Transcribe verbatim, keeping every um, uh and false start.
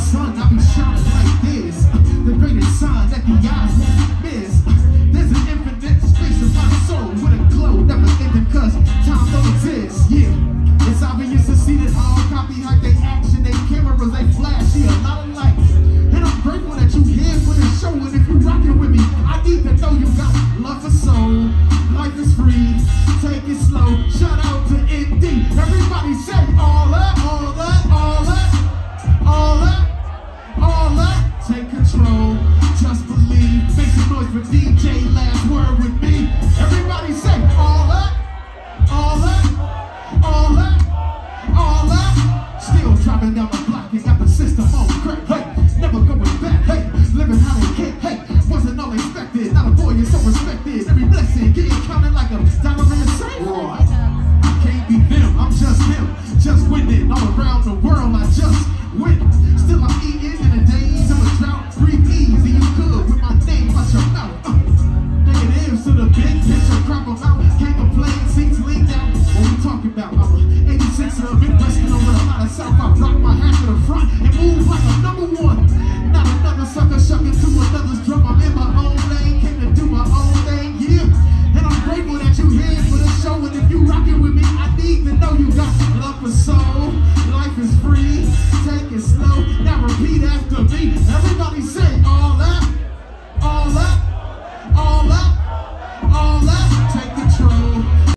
sun, I be shining like this. The greatest sign that the eyes won't miss. There's an infinite space in my soul with a glow never ending cause time don't exist. Yeah, it's obvious to see that all copy hype, they action, they cameras, they flash, yeah, a lot of lights. And I'm grateful that you here for this show, and if you rockin' with me, I need to know you got love for soul. Life is free, take it slow. Shout out to N D. Everybody say all up, all up, all up, all up, all up. Take control, just believe. Make some noise for D J, last word with me. Everybody say all up, all up, all up, all up. Still driving down the block and got the system on crack. Hey, never going back. Hey, living how they can. Hey, wasn't all expected. Not a boy, you're so respected. Every blessing getting counted like a dollar in the safe. I can't be them, I'm just him. Just winning all around the world. I just win. Still I'm eating in the days of a drought. Breathe easy, you could with my name out your mouth. Uh, negatives to the big picture, crop them out. Can't complain, seats lean down. What we talking about? I'm a eighty-sixer, Midwestern over a lot of South. I rock my hat to the front and move like a number one. Not another sucker.